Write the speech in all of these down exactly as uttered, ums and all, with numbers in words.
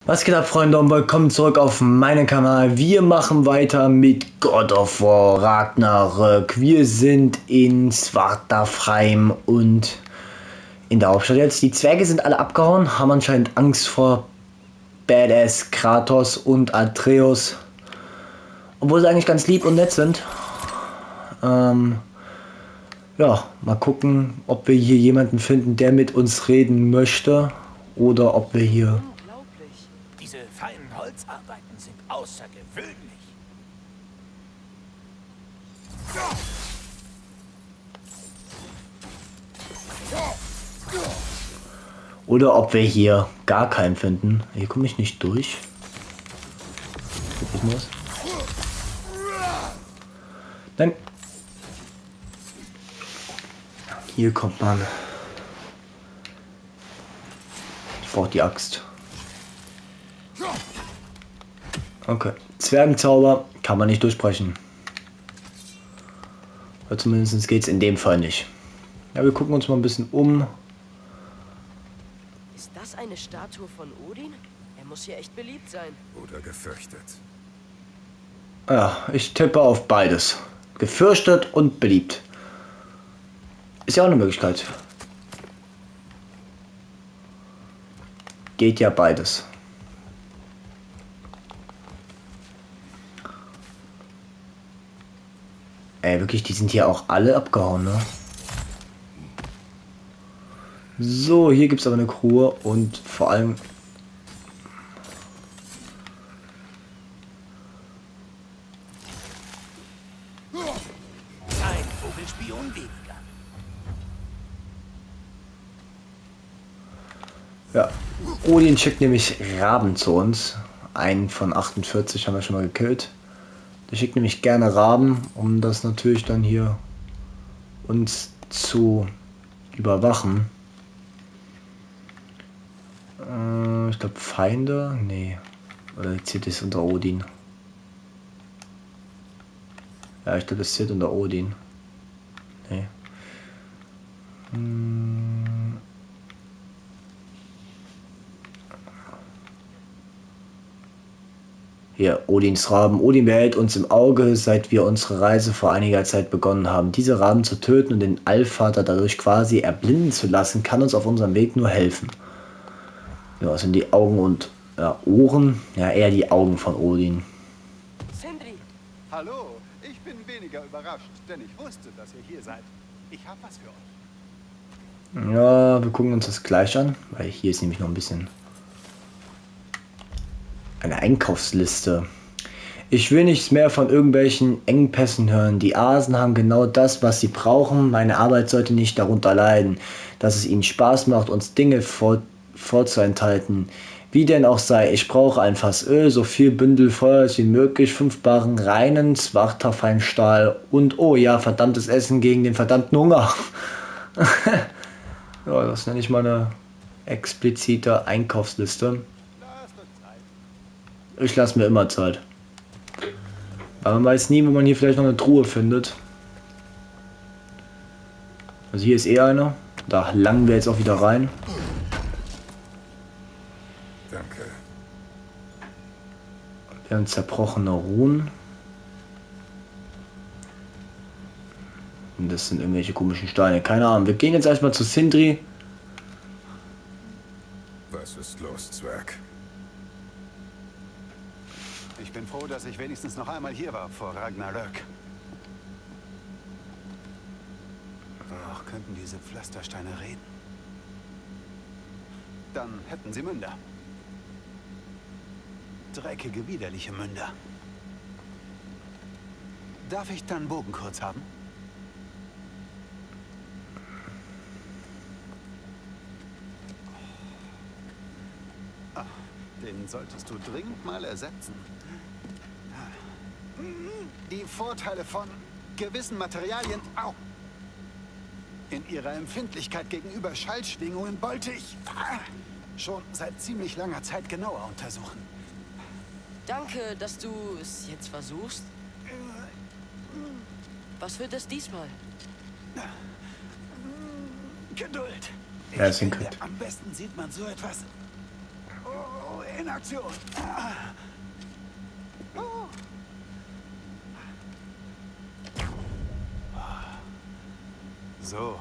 Was geht ab, Freunde, und willkommen zurück auf meinen Kanal. Wir machen weiter mit God of War Ragnarök. Wir sind in Svartalfheim und in der Hauptstadt jetzt. Die Zwerge sind alle abgehauen, haben anscheinend Angst vor Badass Kratos und Atreus. Obwohl sie eigentlich ganz lieb und nett sind. Ähm, ja, mal gucken, ob wir hier jemanden finden, der mit uns reden möchte. Oder ob wir hier... Unglaublich. Diese feinen Holzarbeiten sind außergewöhnlich. Oder ob wir hier gar keinen finden. Hier komme ich nicht durch. Nein. Hier kommt man. Ich brauche die Axt. Okay. Zwergenzauber kann man nicht durchbrechen. Oder zumindest geht es in dem Fall nicht. Ja, wir gucken uns mal ein bisschen um. Ist das eine Statue von Odin? Er muss hier echt beliebt sein. Oder gefürchtet. Ja, ich tippe auf beides. Gefürchtet und beliebt. Ist ja auch eine Möglichkeit. Geht ja beides. Ey, wirklich, die sind hier auch alle abgehauen, ne? So, hier gibt es aber eine Crew und vor allem... Ein Vogelspion weniger. Ja, Odin schickt nämlich Raben zu uns. Einen von achtundvierzig haben wir schon mal gekillt. Der schickt nämlich gerne Raben, um das natürlich dann hier uns zu überwachen. Äh, ich glaube Feinde? Nee. Oder zählt es unter Odin? Ja, ich glaube das zählt unter Odin. Nee. Hm. Hier, Odins Raben. Odin behält uns im Auge, seit wir unsere Reise vor einiger Zeit begonnen haben. Diese Raben zu töten und den Allvater dadurch quasi erblinden zu lassen, kann uns auf unserem Weg nur helfen. Ja, das sind die Augen und ja, Ohren. Ja, eher die Augen von Odin. Sindri! Hallo, ich bin weniger überrascht, denn ich wusste, dass ihr hier seid. Ich habe was für euch. Ja, wir gucken uns das gleich an, weil hier ist nämlich noch ein bisschen eine Einkaufsliste. Ich will nichts mehr von irgendwelchen Engpässen hören. Die Asen haben genau das, was sie brauchen. Meine Arbeit sollte nicht darunter leiden, dass es ihnen Spaß macht, uns Dinge vor, vorzuenthalten. Wie denn auch sei, ich brauche ein Fass Öl, so viel Bündel Feuer wie möglich, fünf Barren reinen Svartalfheim-Stahl und, oh ja, verdammtes Essen gegen den verdammten Hunger. Ja, das nenne ich mal eine explizite Einkaufsliste. Ich lasse mir immer Zeit. Aber man weiß nie, wo man hier vielleicht noch eine Truhe findet. Also hier ist eh eine. Da langen wir jetzt auch wieder rein. Danke. Wir haben zerbrochene Runen. Und das sind irgendwelche komischen Steine. Keine Ahnung. Wir gehen jetzt erstmal zu Sindri. Was ist los, Zwerg? Ich bin froh, dass ich wenigstens noch einmal hier war vor Ragnarök. Doch könnten diese Pflastersteine reden. Dann hätten sie Münder. Dreckige, widerliche Münder. Darf ich dann Bogen kurz haben? Ah, den solltest du dringend mal ersetzen. Die Vorteile von gewissen Materialien au, in ihrer Empfindlichkeit gegenüber Schallschwingungen wollte ich ah, schon seit ziemlich langer Zeit genauer untersuchen. Danke, dass du es jetzt versuchst. Was wird es diesmal? Geduld. Ja, es Ich finde, hinkriegt. am besten sieht man so etwas. Oh, in Aktion. Oh. So.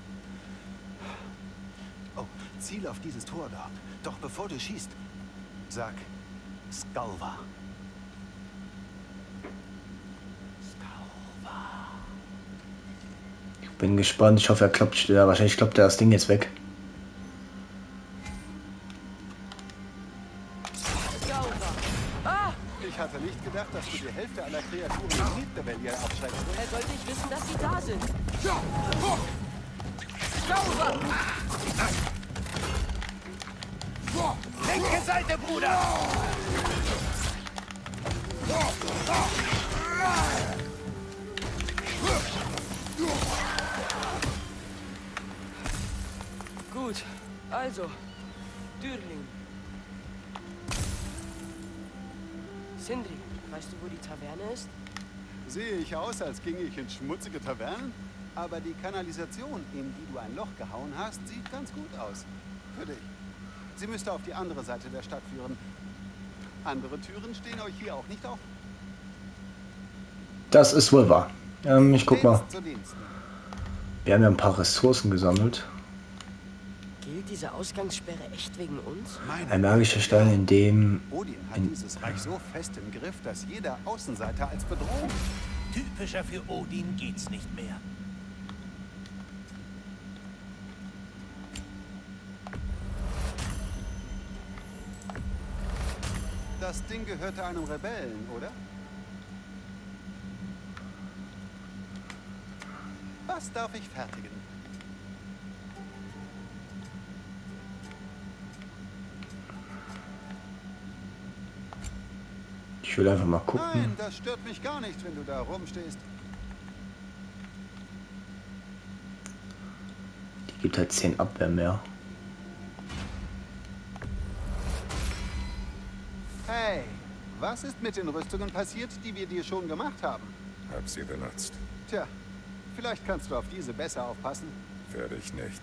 Oh, ziel auf dieses Tor dort. Doch bevor du schießt, sag Skalva. Skalva. Ich bin gespannt. Ich hoffe, er klappt. Ja, wahrscheinlich klappt er das Ding jetzt weg. Ich hatte nicht gedacht, dass du die Hälfte aller Kreaturen im Riedrebellion abschreckst. Er sollte nicht wissen, dass sie da sind. Linke Seite, Bruder! Gut, also, Dürling. Sindri, weißt du, wo die Taverne ist? Sehe ich aus, als ginge ich in schmutzige Tavernen? Aber die Kanalisation, in die du ein Loch gehauen hast, sieht ganz gut aus. Für dich. Sie müsste auf die andere Seite der Stadt führen. Andere Türen stehen euch hier auch nicht offen. Das ist wohl wahr. Ähm, ich guck mal. Dienst zu Diensten. Wir haben ja ein paar Ressourcen gesammelt. Gilt diese Ausgangssperre echt wegen uns? Meine Ein magischer Stein, in dem... Odin hat in, dieses Reich so fest im Griff, dass jeder Außenseiter als Bedrohung... Typischer für Odin geht's nicht mehr. Das Ding gehörte einem Rebellen, oder? Was darf ich fertigen? Ich will einfach mal gucken. Nein, das stört mich gar nicht, wenn du da rumstehst. Die gibt halt zehn Abwehr mehr. Hey, was ist mit den Rüstungen passiert, die wir dir schon gemacht haben? Hab sie benutzt. Tja, vielleicht kannst du auf diese besser aufpassen. Werde ich nicht.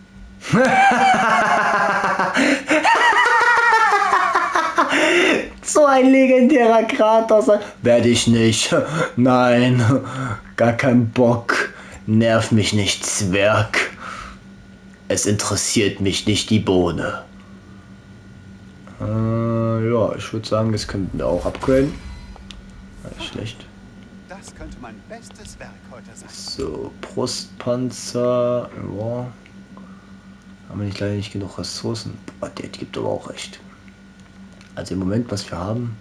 So ein legendärer Kratos. Werde ich nicht. Nein, gar kein Bock. Nerv mich nicht, Zwerg. Es interessiert mich nicht die Bohne. Äh, ja, ich würde sagen, das könnten wir auch upgraden. Nicht schlecht. Das könnte mein bestes Werk heute sein. So, Brustpanzer. Ja. Haben wir nicht leider nicht genug Ressourcen. Boah, der gibt aber auch recht. Also im Moment, was wir haben.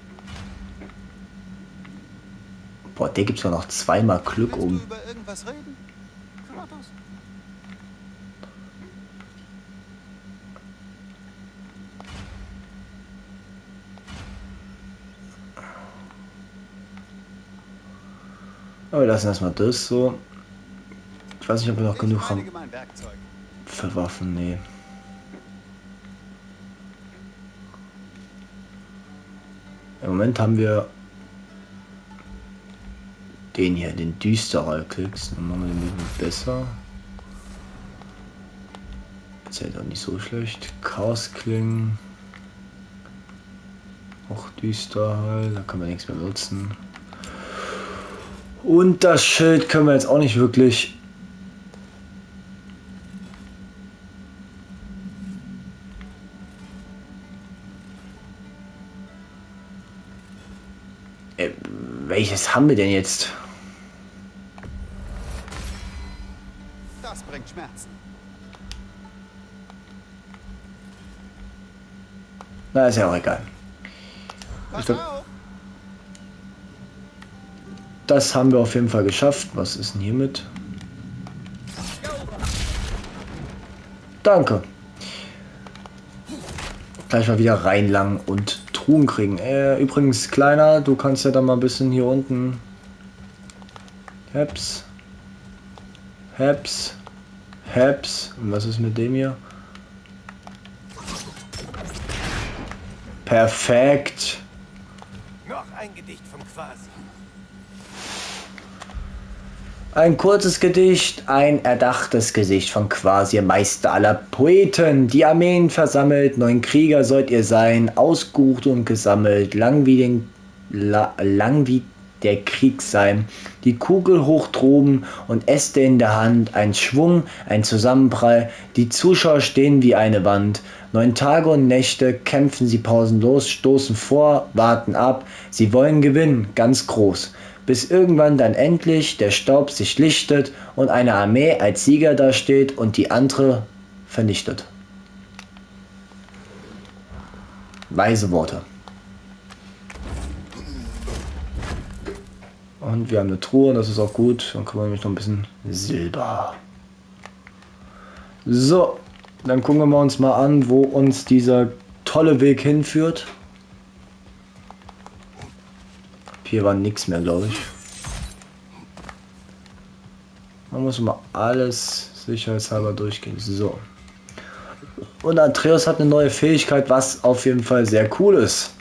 Boah, der gibt es ja noch zweimal Glück Willst um. du über irgendwas reden? Kratos? Aber wir lassen erstmal das so. Ich weiß nicht, ob wir noch Ich genug reinige haben mein Werkzeug. für Waffen. Nee. Im Moment haben wir den hier, den düsterer Klicks. Dann machen wir den ein bisschen besser. Ist ja doch nicht so schlecht. Chaosklingen. Auch düster halt. Da können wir nichts mehr nutzen. Und das Schild können wir jetzt auch nicht wirklich. Äh, welches haben wir denn jetzt? Das bringt Schmerzen. Na, ist ja auch egal. Pass glaub- auf! Das haben wir auf jeden Fall geschafft. Was ist denn hiermit? Danke. Gleich mal wieder reinlangen und Truhen kriegen. Äh, übrigens, Kleiner, du kannst ja dann mal ein bisschen hier unten. Heps. Heps. Heps. Und was ist mit dem hier? Perfekt. Noch ein Gedicht vom Quasi. Ein kurzes Gedicht, ein erdachtes Gesicht von quasi Meister aller Poeten. Die Armeen versammelt, neun Krieger sollt ihr sein, ausgeruht und gesammelt, lang wie, den, la, lang wie der Krieg sein. Die Kugel hoch droben und Äste in der Hand, ein Schwung, ein Zusammenprall, die Zuschauer stehen wie eine Wand. Neun Tage und Nächte kämpfen sie pausenlos, stoßen vor, warten ab, sie wollen gewinnen, ganz groß. Bis irgendwann dann endlich der Staub sich lichtet und eine Armee als Sieger dasteht und die andere vernichtet. Weise Worte. Und wir haben eine Truhe, das ist auch gut. Dann können wir nämlich noch ein bisschen Silber. So, dann gucken wir uns mal an, wo uns dieser tolle Weg hinführt. Hier war nichts mehr, glaube ich. Man muss mal alles sicherheitshalber durchgehen. So. Und Atreus hat eine neue Fähigkeit, was auf jeden Fall sehr cool ist.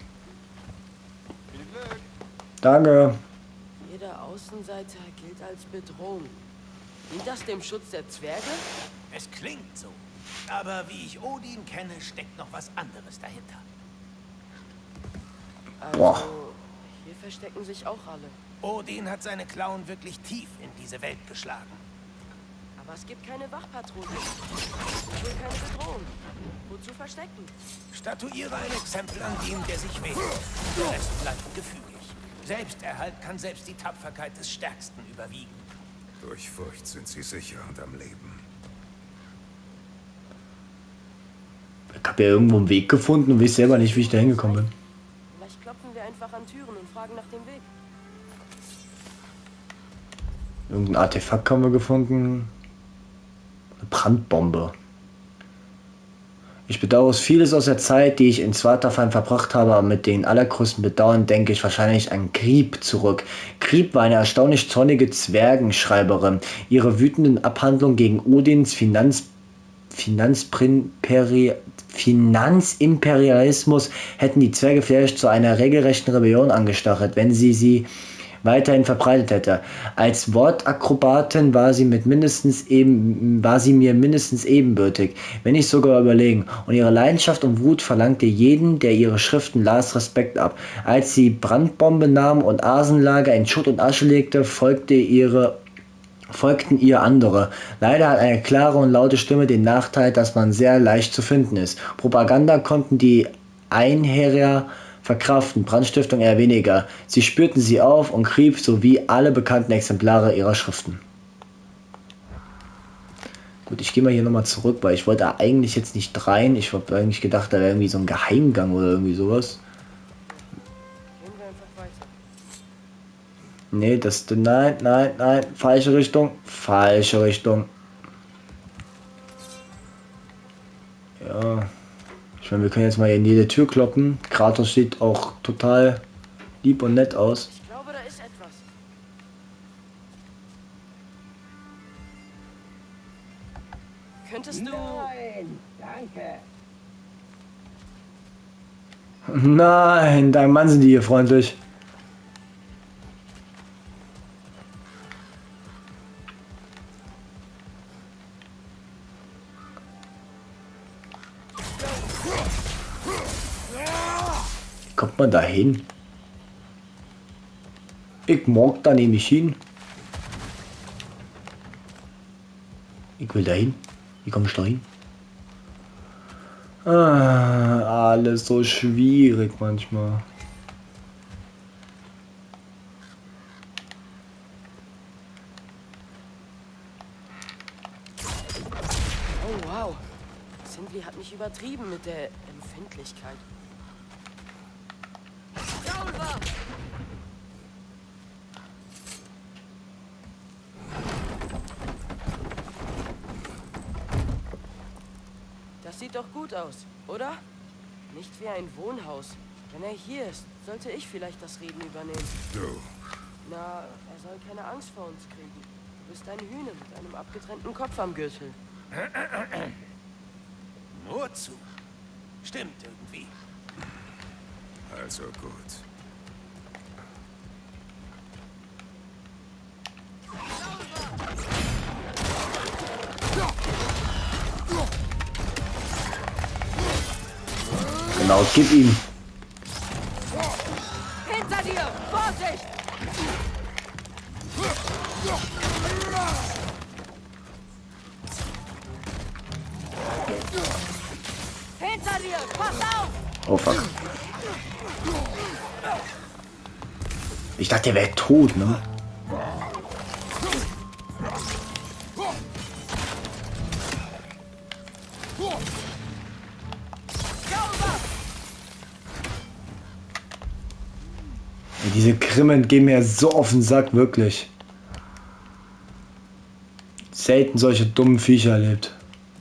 Danke. Jeder Außenseiter gilt als Bedrohung. Dient das dem Schutz der Zwerge? Es klingt so. Aber wie ich Odin kenne, steckt noch was anderes dahinter. Also, Boah. hier verstecken sich auch alle. Odin hat seine Klauen wirklich tief in diese Welt geschlagen. Aber es gibt keine Wachpatrouille. Wohl keine Bedrohung. Wozu verstecken? Statuiere ein Exempel an dem, der sich wehrt. Der Rest bleibt gefügig. Selbsterhalt kann selbst die Tapferkeit des Stärksten überwiegen. Durch Furcht sind sie sicher und am Leben. Ich habe ja irgendwo einen Weg gefunden und weiß selber nicht, wie ich da hingekommen bin. Vielleicht klopfen wir einfach an Türen und fragen nach dem Weg. Irgendein Artefakt haben wir gefunden. Eine Brandbombe. Ich bedauere vieles aus der Zeit, die ich in Svartalfheim verbracht habe, aber mit den allergrößten Bedauern denke ich wahrscheinlich an Grip zurück. Grip war eine erstaunlich zornige Zwergenschreiberin. Ihre wütenden Abhandlungen gegen Odins Finanz Finanzperi Finanzimperialismus hätten die Zwerge vielleicht zu einer regelrechten Rebellion angestachelt, wenn sie sie weiterhin verbreitet hätte. Als Wortakrobatin war sie mit mindestens eben war sie mir mindestens ebenbürtig, wenn nicht sogar überlegen, und ihre Leidenschaft und Wut verlangte jeden, der ihre Schriften las, Respekt ab. Als sie Brandbombe nahm und Asenlager in Schutt und Asche legte, folgte ihre folgten ihr andere. Leider hat eine klare und laute Stimme den Nachteil, dass man sehr leicht zu finden ist. Propaganda konnten die Einherjer verkraften, Brandstiftung eher weniger. Sie spürten sie auf und Grip sowie alle bekannten Exemplare ihrer Schriften. Gut, ich gehe mal hier nochmal zurück, weil ich wollte eigentlich jetzt nicht rein. Ich habe eigentlich gedacht, da wäre irgendwie so ein Geheimgang oder irgendwie sowas. Gehen wir einfach weiter. Nee, das... Nein, nein, nein. Falsche Richtung. Falsche Richtung. Ja. Ich meine, wir können jetzt mal hier in jede Tür kloppen. Kratos sieht auch total lieb und nett aus. Ich glaube, da ist etwas. Könntest du... Nein, danke. Nein, dein Mann sind die hier freundlich. Kommt man da hin? Ich mag da nämlich hin. Ich will da hin. Wie komme ich da hin? Ah, alles so schwierig manchmal. Oh, wow. Sindri hat mich übertrieben mit der Empfindlichkeit. Sauber! Das sieht doch gut aus, oder? Nicht wie ein Wohnhaus. Wenn er hier ist, sollte ich vielleicht das Reden übernehmen. Du, Na, er soll keine Angst vor uns kriegen. Du bist ein Hühner mit einem abgetrennten Kopf am Gürtel. Nur zu. Stimmt irgendwie. also gut. Sauber! Genau, gib ihm. Hinter dir! Vorsicht! Hinter dir! Pass auf! Oh fuck. Ich dachte, der wäre tot, ne? Diese Grimmen gehen mir so auf den Sack, wirklich. Selten solche dummen Viecher erlebt.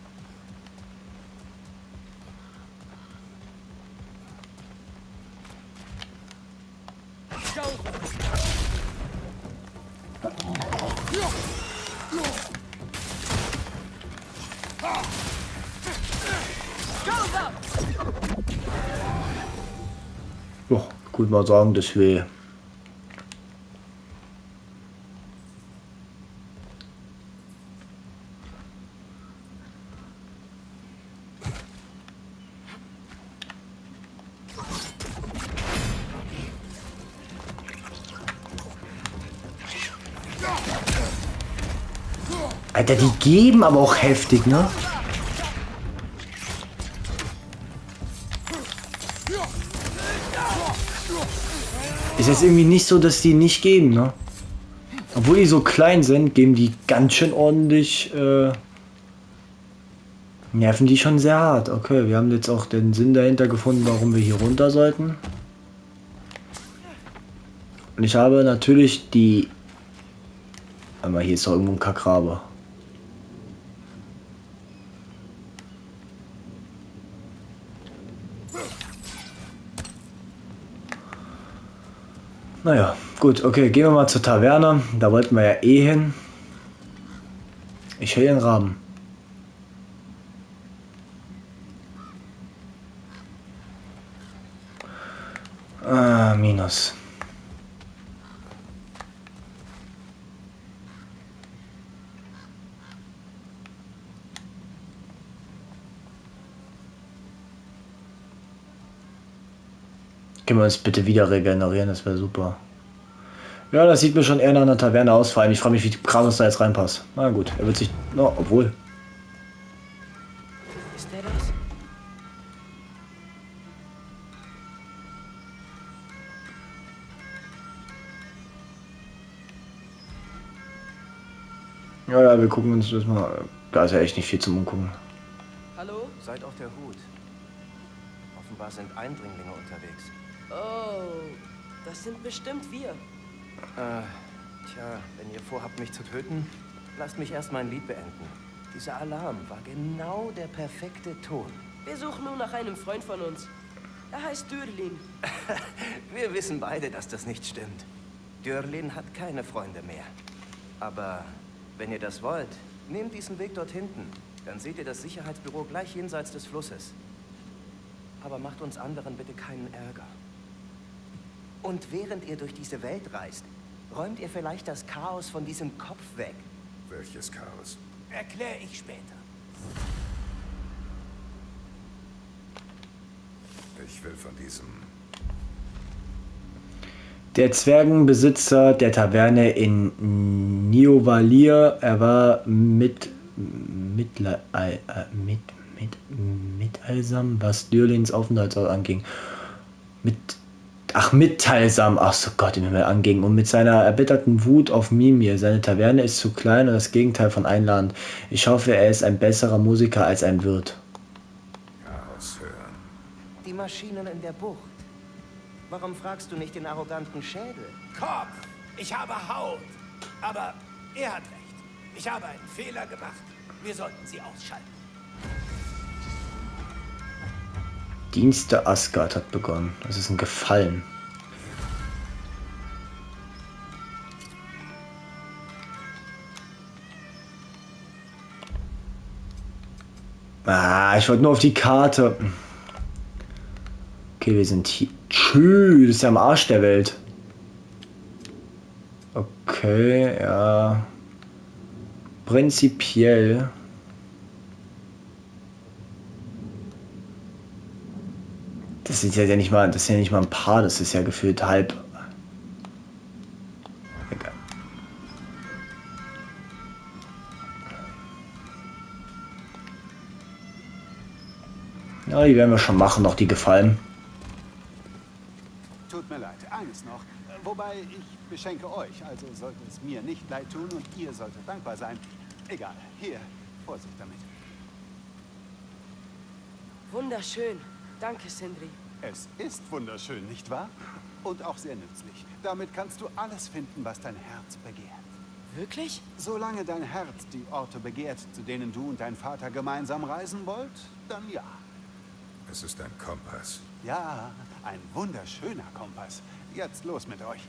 Oh, gut mal sagen, das weh. Alter, die geben aber auch heftig, ne? Ist jetzt irgendwie nicht so, dass die nicht geben, ne? Obwohl die so klein sind, geben die ganz schön ordentlich, äh, nerven die schon sehr hart. Okay, wir haben jetzt auch den Sinn dahinter gefunden, warum wir hier runter sollten. Und ich habe natürlich die... Aber hier ist doch irgendwo ein Kackrabe. Naja, gut, okay, gehen wir mal zur Taverne. Da wollten wir ja eh hin. Ich höre den Raben. Ah, Minus. Können wir uns bitte wieder regenerieren, das wäre super. Ja, das sieht mir schon eher nach einer Taverne aus, vor allem ich frage mich, wie Kratos da jetzt reinpasst. Na gut, er wird sich... No, obwohl... Ist der das? Ja, ja, wir gucken uns das mal... Da ist ja echt nicht viel zum Umgucken. Hallo? Seid auf der Hut. Offenbar sind Eindringlinge unterwegs. Oh, das sind bestimmt wir. Äh, tja, wenn ihr vorhabt, mich zu töten, lasst mich erst mein Lied beenden. Dieser Alarm war genau der perfekte Ton. Wir suchen nur nach einem Freund von uns. Er heißt Dürlin. Wir wissen beide, dass das nicht stimmt. Dürlin hat keine Freunde mehr. Aber wenn ihr das wollt, nehmt diesen Weg dort hinten. Dann seht ihr das Sicherheitsbüro gleich jenseits des Flusses. Aber macht uns anderen bitte keinen Ärger. Und während ihr durch diese Welt reist, räumt ihr vielleicht das Chaos von diesem Kopf weg. Welches Chaos? Erkläre ich später. Ich will von diesem... Der Zwergenbesitzer der Taverne in Niovalir, er war mit... Mitle, äh, mit... mit... mitteilsam, was Dürlins Aufenthaltsort anging. Mit... Ach, mitteilsam, ach so Gott, den Himmel anging. Und mit seiner erbitterten Wut auf Mimir. Seine Taverne ist zu klein und das Gegenteil von einladend. Ich hoffe, er ist ein besserer Musiker als ein Wirt. Chaos hören. Die Maschinen in der Bucht. Warum fragst du nicht den arroganten Schädel? Kopf, ich habe Haut. Aber er hat recht. Ich habe einen Fehler gemacht. Wir sollten sie ausschalten. Dienst der Asgard hat begonnen. Das ist ein Gefallen. Ah, ich wollte nur auf die Karte. Okay, wir sind hier. Tschüss, das ist ja am Arsch der Welt. Okay, ja. Prinzipiell. das ist ja nicht mal, das ist ja nicht mal ein Paar, das ist ja gefühlt halb. Egal. Ja, die werden wir schon machen, noch die gefallen. Tut mir leid, eines noch. Wobei ich beschenke euch, also sollte es mir nicht leid tun und ihr solltet dankbar sein. Egal, hier, Vorsicht damit. Wunderschön. Danke, Sindri. Es ist wunderschön, nicht wahr? Und auch sehr nützlich. Damit kannst du alles finden, was dein Herz begehrt. Wirklich? Solange dein Herz die Orte begehrt, zu denen du und dein Vater gemeinsam reisen wollt, dann ja. Es ist ein Kompass. Ja, ein wunderschöner Kompass. Jetzt los mit euch.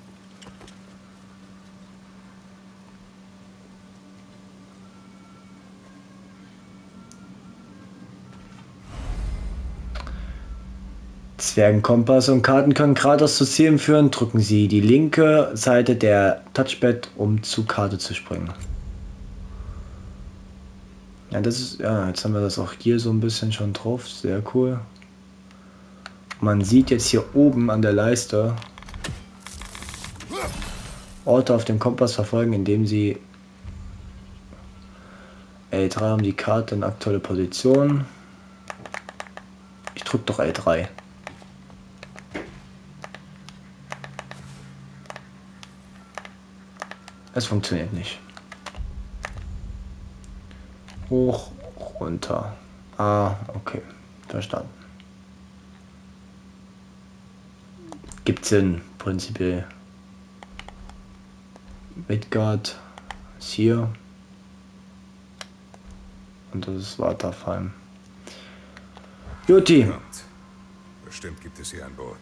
Zwergenkompass und Karten können geradeaus zu Zielen führen. Drücken Sie die linke Seite der Touchpad, um zu Karte zu springen. Ja, das ist, ja, jetzt haben wir das auch hier so ein bisschen schon drauf. Sehr cool. Man sieht jetzt hier oben an der Leiste Orte auf dem Kompass verfolgen, indem Sie L drei haben die Karte in aktuelle Position. Ich drücke doch L drei. Es funktioniert nicht. Hoch, runter. Ah, okay. Verstanden. Gibt Sinn, prinzipiell. Midgard ist hier. Und das ist Waterfalm. Juti. Kommt. Bestimmt gibt es hier ein Boot.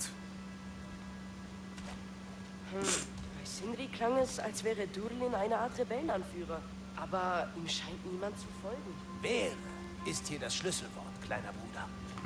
Hm. Bei Sindri klang es, als wäre Durlin eine Art Rebellenanführer. Aber ihm scheint niemand zu folgen. Wäre ist hier das Schlüsselwort, kleiner Bruder.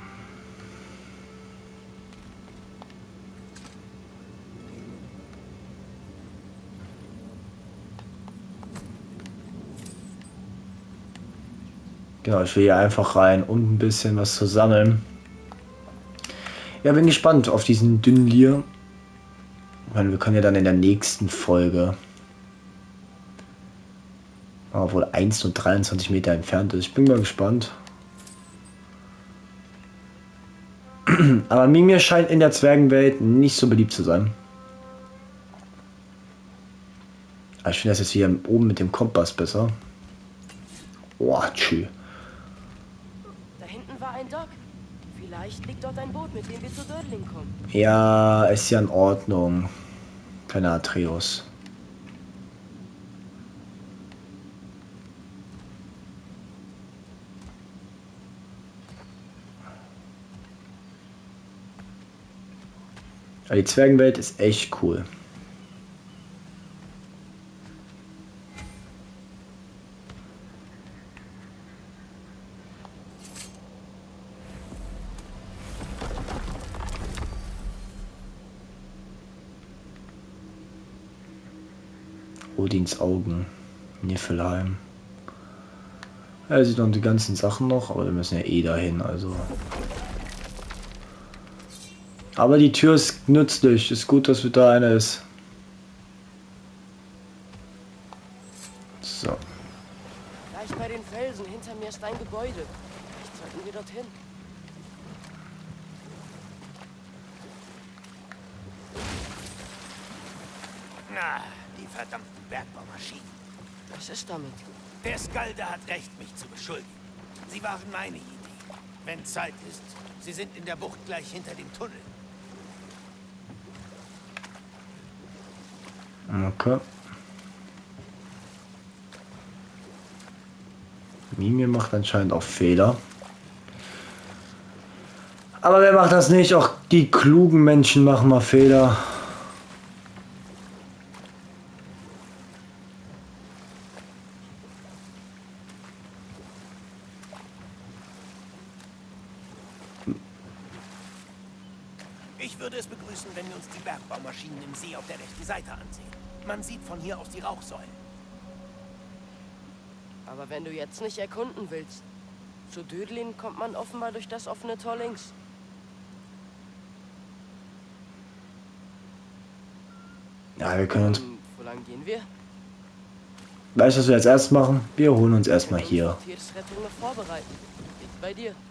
Genau, ich will hier einfach rein, um ein bisschen was zu sammeln. Ja, bin gespannt auf diesen dünnen Lier. Ich meine, wir können ja dann in der nächsten Folge, obwohl eins nur dreiundzwanzig Meter entfernt ist. Ich bin mal gespannt. Aber Mimir scheint in der Zwergenwelt nicht so beliebt zu sein. Aber ich finde das jetzt hier oben mit dem Kompass besser. Oh, tschüss. Da hinten war ein Dock. Vielleicht liegt dort ein Boot, mit dem wir zu Dörling kommen. Ja, ist ja in Ordnung. Keine Atreus. Aber die Zwergenwelt ist echt cool. Odins Augen, Niflheim. Er sieht noch die ganzen Sachen noch, aber wir müssen ja eh dahin, also. Aber die Tür ist nützlich, ist gut, dass da einer ist. So. Gleich bei den Felsen, hinter mir ist ein Gebäude. Vielleicht sollten wir dorthin. Na, die verdammten Bergbaumaschinen. Was ist damit? Der Skalde hat recht, mich zu beschuldigen. Sie waren meine Idee. Wenn Zeit ist, sie sind in der Bucht gleich hinter dem Tunnel. Okay. Mimir macht anscheinend auch Fehler. Aber wer macht das nicht? Auch die klugen Menschen machen mal Fehler. Ich würde es begrüßen, wenn wir uns die Bergbaumaschinen im See auf der rechten Seite ansehen. Man sieht von hier aus die Rauchsäulen. Aber wenn du jetzt nicht erkunden willst, zu Dödlin kommt man offenbar durch das offene Tor links. Ja, wir können uns... Ähm, wo lang gehen wir? Weißt du, was wir jetzt erst machen? Wir holen uns erstmal hier. Tiersrettung noch vorbereiten. Liegt bei dir.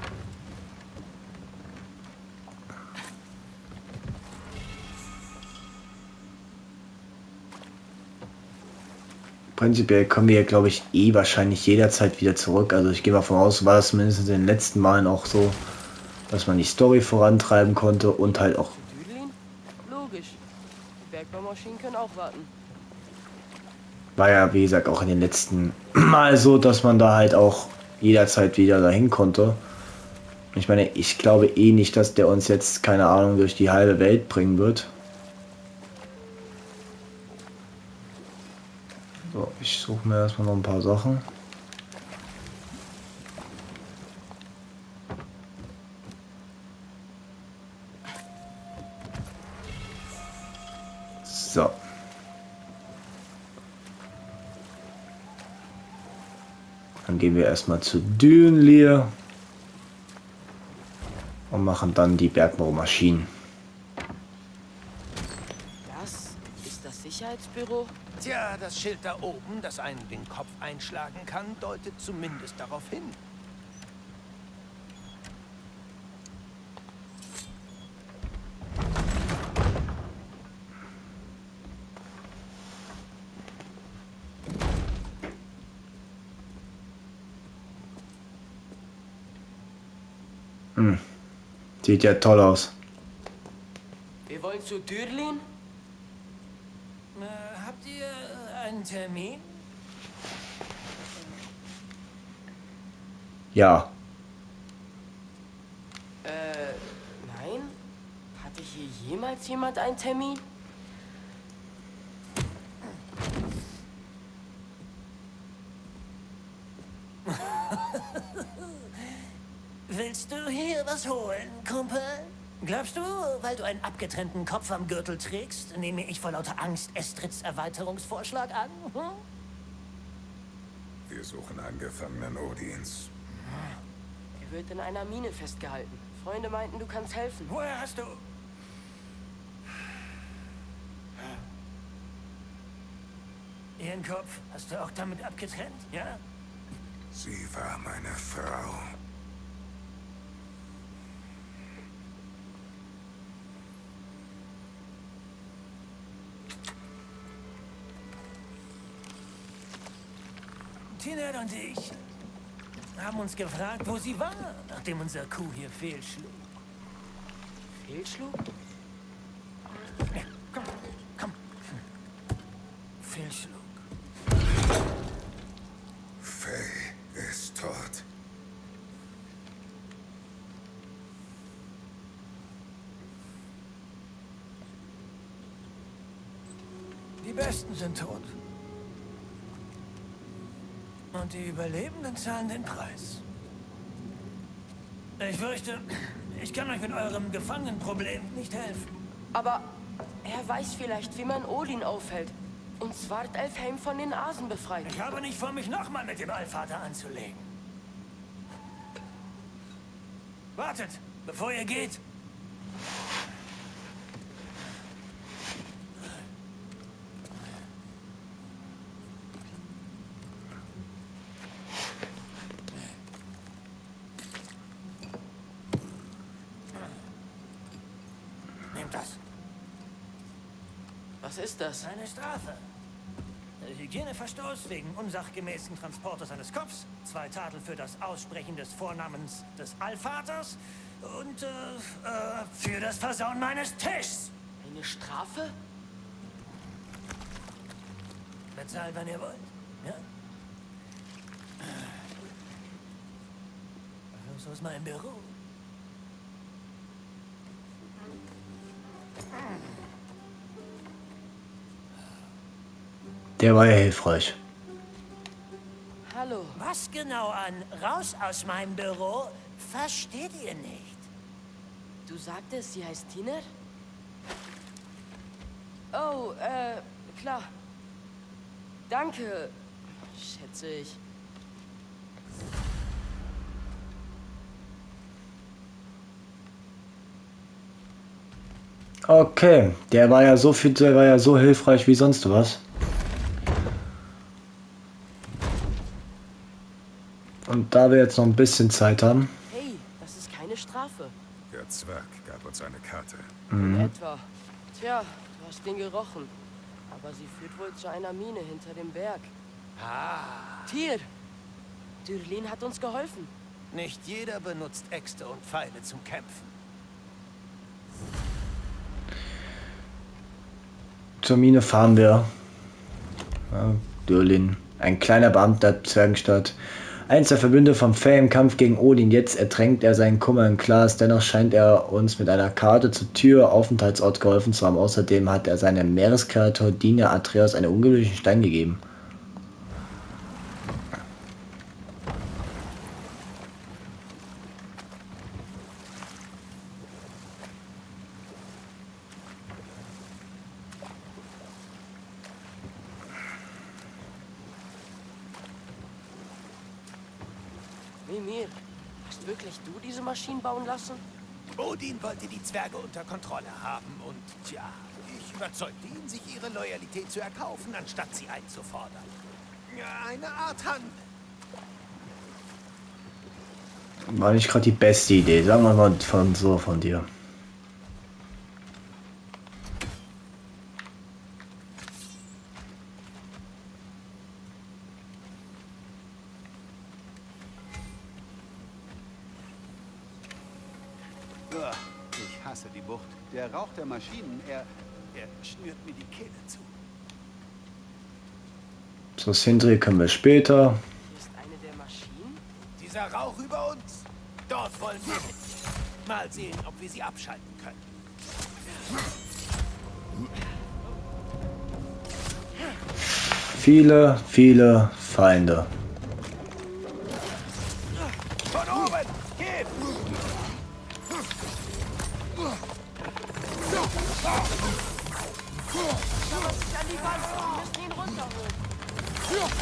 Prinzipiell kommen wir, glaube ich, eh wahrscheinlich jederzeit wieder zurück. Also ich gehe mal von aus, war das zumindest in den letzten Malen auch so, dass man die Story vorantreiben konnte und halt auch... Düdelin? Logisch. Die Bergbaumaschinen können auch warten. War ja, wie gesagt, auch in den letzten Mal so, dass man da halt auch jederzeit wieder dahin konnte. Ich meine, ich glaube eh nicht, dass der uns jetzt, keine Ahnung, durch die halbe Welt bringen wird. So, ich suche mir erstmal noch ein paar Sachen. So. Dann gehen wir erstmal zu Dünlir und machen dann die Bergbaumaschinen. Das ist das Sicherheitsbüro? Tja, das Schild da oben, das einen den Kopf einschlagen kann, deutet zumindest darauf hin. Hm. Sieht ja toll aus. Wir wollen zu Düdelin? Äh, habt ihr einen Termin? Ja. Äh, nein? Hatte hier jemals jemand einen Termin? Willst du hier was holen, Kumpel? Glaubst du, weil du einen abgetrennten Kopf am Gürtel trägst, nehme ich vor lauter Angst Estrids Erweiterungsvorschlag an? Hm? Wir suchen angefangenen Odins. Er wird in einer Mine festgehalten. Freunde meinten, du kannst helfen. Woher hast du... Ihren Kopf hast du auch damit abgetrennt, ja? Sie war meine Frau. Tinette und ich haben uns gefragt, wo sie war, nachdem unser Kuh hier fehlschlug. Fehlschlug? Ja, komm, komm. Fehlschlug. Faye ist tot. Die Besten sind tot. Und die Überlebenden zahlen den Preis. Ich fürchte, ich kann euch mit eurem Gefangenenproblem nicht helfen. Aber er weiß vielleicht, wie man Odin aufhält und Svartalfheim von den Asen befreit. Ich habe nicht vor, mich nochmal mit dem Allvater anzulegen. Wartet, bevor ihr geht. Nehmt das. Was ist das? Eine Strafe. Hygieneverstoß wegen unsachgemäßen Transportes eines Kopfs, zwei Tadel für das Aussprechen des Vornamens des Allvaters und äh, äh, für das Versauen meines Tischs. Eine Strafe? Bezahlt, wenn ihr wollt. Ja? So ist mein Büro. Der war ja hilfreich. Hallo. Was genau an raus aus meinem Büro versteht ihr nicht? Du sagtest, sie heißt Tiner? Oh, äh, klar. Danke, schätze ich. Okay, der war ja so viel, der war ja so hilfreich wie sonst was. Und da wir jetzt noch ein bisschen Zeit haben. Hey, das ist keine Strafe. Der Zwerg gab uns eine Karte. In etwa. Tja, du hast den gerochen. Aber sie führt wohl zu einer Mine hinter dem Berg. Ah, Tyr! Dyrlin hat uns geholfen. nicht jeder benutzt Äxte und Pfeile zum Kämpfen. Zur Mine fahren wir. Ja, Dyrlin, ein kleiner Beamter der Zwergenstadt. Eins der Verbündete vom Fae im Kampf gegen Odin. Jetzt ertränkt er seinen Kummer im Glas. Dennoch scheint er uns mit einer Karte zur Tür Aufenthaltsort geholfen zu haben. Außerdem hat er seinem Meereskreator Diener Atreus einen ungewöhnlichen Stein gegeben. Mimir, hast wirklich du diese Maschinen bauen lassen? Odin wollte die Zwerge unter Kontrolle haben und, tja, ich überzeugte ihn, sich ihre Loyalität zu erkaufen, anstatt sie einzufordern. Ja, eine Art Handel. War nicht gerade die beste Idee, sagen wir mal von so von dir. Ich hasse die Bucht. Der Rauch der Maschinen, er, er schnürt mir die Kehle zu. So, Sindri können wir später. Hier ist eine der Maschinen? Dieser Rauch über uns, dort wollen wir hin. Mal sehen, ob wir sie abschalten können. Viele, viele Feinde. Von oben! Gib! Aber es ist an die Wand. Wir müssen ihn runterholen.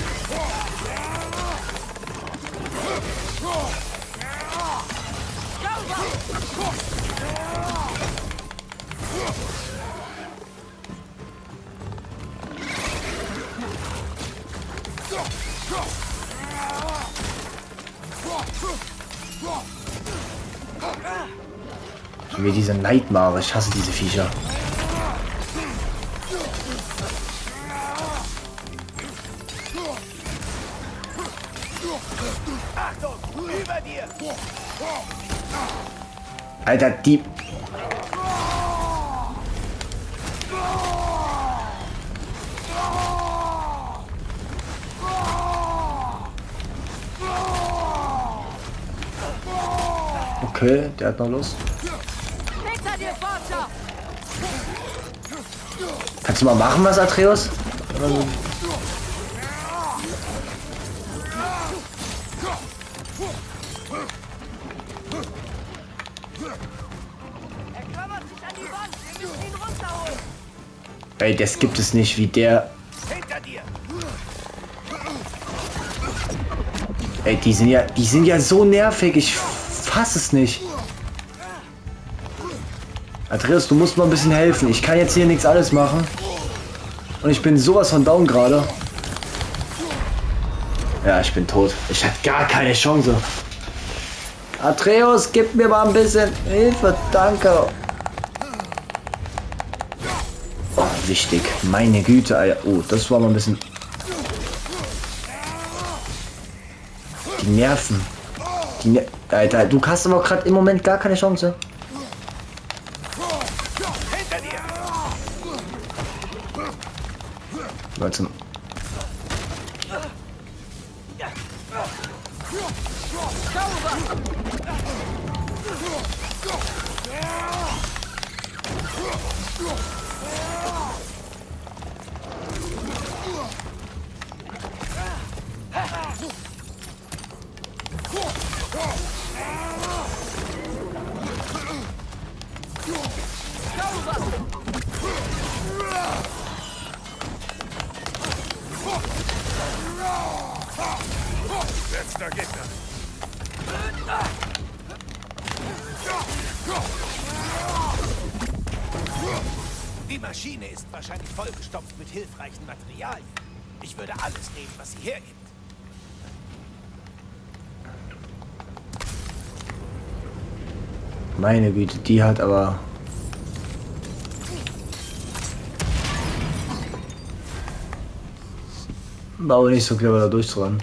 Schon wieder diese Nightmare, ich hasse diese Viecher. Achtung! Über dir! Alter, die... Okay, der hat noch Lust. Hinter dir, Vater! Kannst du mal machen, was, Atreus? Er klammert sich an die Wand. Wir müssen ihn runterholen. Ey, das gibt es nicht, wie der... Hinter dir! Ey, die sind ja, die sind ja so nervig, ich fass es nicht. Atreus, du musst mal ein bisschen helfen. Ich kann jetzt hier nichts alles machen. Und ich bin sowas von down gerade. Ja, ich bin tot. Ich hatte gar keine Chance. Atreus, gib mir mal ein bisschen Hilfe, danke. Oh, wichtig. Meine Güte, Alter. Oh, das war mal ein bisschen... Die Nerven. Die Ner Alter, du hast aber gerade im Moment gar keine Chance. Hinter dir! Warte. Letzter Gegner. Die Maschine ist wahrscheinlich vollgestopft mit hilfreichen Materialien. Ich würde alles nehmen, was sie hergibt. Meine Güte, die hat aber... War aber nicht so clever, da durchzurennen.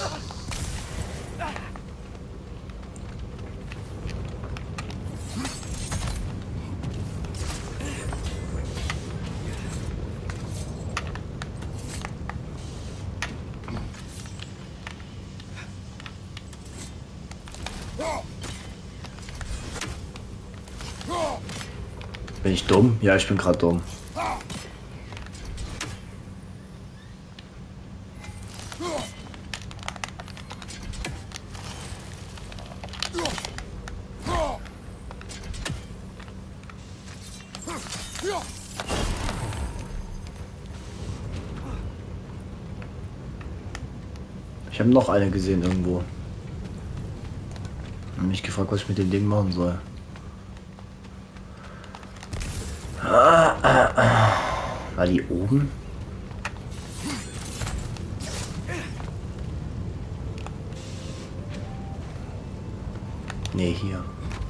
Bin ich dumm? Ja, ich bin gerade dumm. Ich habe noch eine gesehen irgendwo. Ich habe mich gefragt, was ich mit dem Ding machen soll. Ah, ah, ah. War die oben? Nee, hier.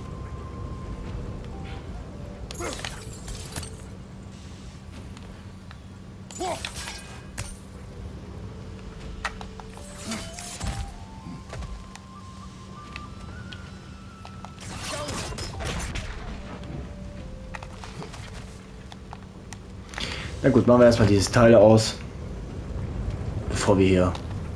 Na gut, machen wir erstmal dieses Teil aus, bevor wir hier...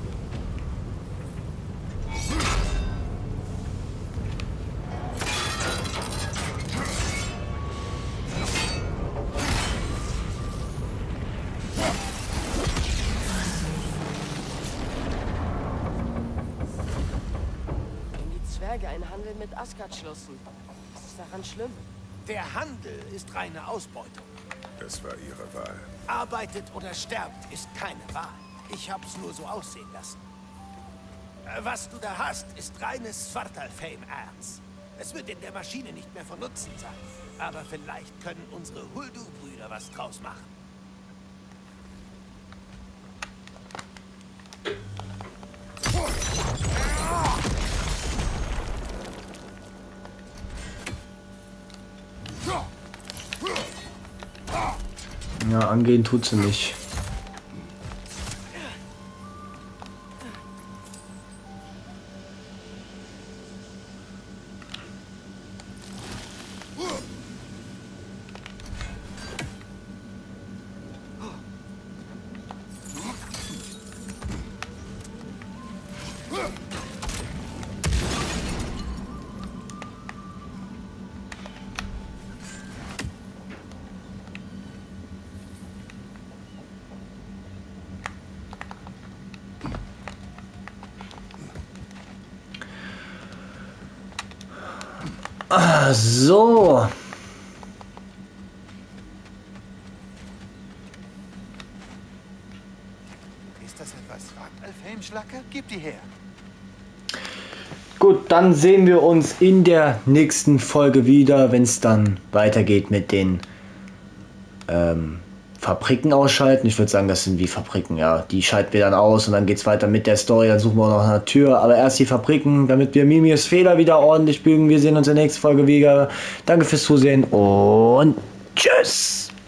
Wenn die Zwerge einen Handel mit Asgard schlossen, ist es daran schlimm? Der Handel ist reine Ausbeutung. Das war ihre Wahl. Arbeitet oder sterbt ist keine Wahl. Ich hab's nur so aussehen lassen. Äh, Was du da hast, ist reines Svartalfheim-Erz. Es wird in der Maschine nicht mehr von Nutzen sein. Aber vielleicht können unsere Huldu-Brüder was draus machen. Ja, angehen tut sie nicht. Ah, so. Ist das etwas Svartalfheim-Schlacke? Gib die her. Gut, dann sehen wir uns in der nächsten Folge wieder, wenn es dann weitergeht mit den ähm, Fabriken ausschalten. Ich würde sagen, das sind wie Fabriken, ja. Die schalten wir dann aus und dann geht es weiter mit der Story. Dann suchen wir noch eine Tür. Aber erst die Fabriken, damit wir Mimirs Fehler wieder ordentlich bügen. Wir sehen uns in der nächsten Folge wieder. Danke fürs Zusehen und tschüss.